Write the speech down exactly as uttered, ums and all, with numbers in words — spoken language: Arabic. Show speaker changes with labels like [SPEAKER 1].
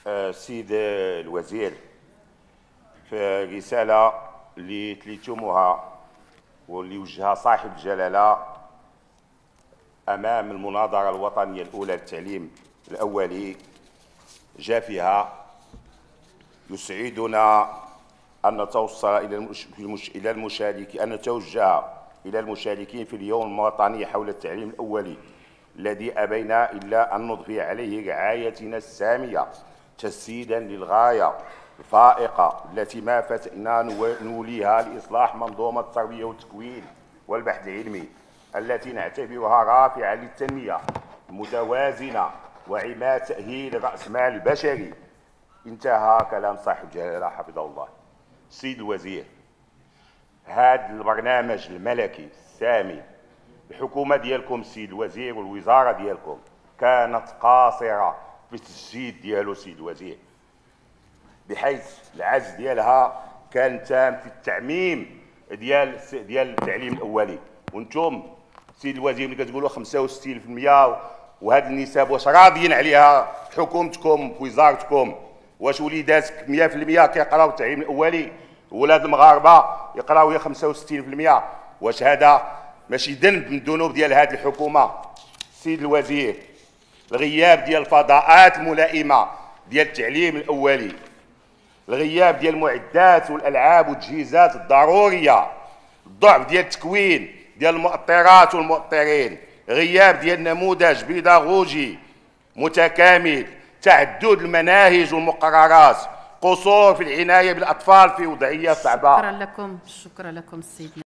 [SPEAKER 1] السيد الوزير، في رسالة اللي تليتموها واللي وجهها صاحب الجلالة أمام المناظرة الوطنية الأولى للتعليم الأولي، جاء فيها: يسعدنا أن نتوصل إلى المش... إلى المشاركين أن نتوجه إلى المشاركين في اليوم الوطني حول التعليم الأولي الذي أبينا إلا أن نضفي عليه رعايتنا السامية تجسيدا للغاية الفائقة التي ما فتئنا نوليها لإصلاح منظومة التربية والتكوين والبحث العلمي التي نعتبرها رافعة للتنمية المتوازنة وعماد تأهيل رأس مال البشري. انتهى كلام صاحب الجلالة حفظه الله. السيد الوزير، هذا البرنامج الملكي السامي، الحكومة ديالكم السيد الوزير والوزارة ديالكم كانت قاصرة في التجسيد ديالو السيد الوزير، بحيث العجز ديالها كان تام في التعميم ديال ديال التعليم الأولي. وانتم السيد الوزير ملي كتقولوا خمسة وستين بالمئة وهذه النسب، واش راضيين عليها حكومتكم ووزارتكم؟ واش وليداتك مئة بالمئة كيقراو التعليم الأولي؟ ولاد المغاربة يقراو هي خمسة وستين بالمئة؟ واش هذا ماشي ذنب من الذنوب ديال هذه الحكومة؟ السيد الوزير، الغياب ديال الفضاءات الملائمة ديال التعليم الأولي، الغياب ديال المعدات والألعاب والتجهيزات الضرورية، الضعف ديال التكوين ديال المؤطرات والمؤطرين، غياب ديال نموذج بيداغوجي متكامل، تعدد المناهج والمقررات، قصور في العناية بالأطفال في وضعية صعبة.
[SPEAKER 2] شكرا لكم، شكرا لكم السيد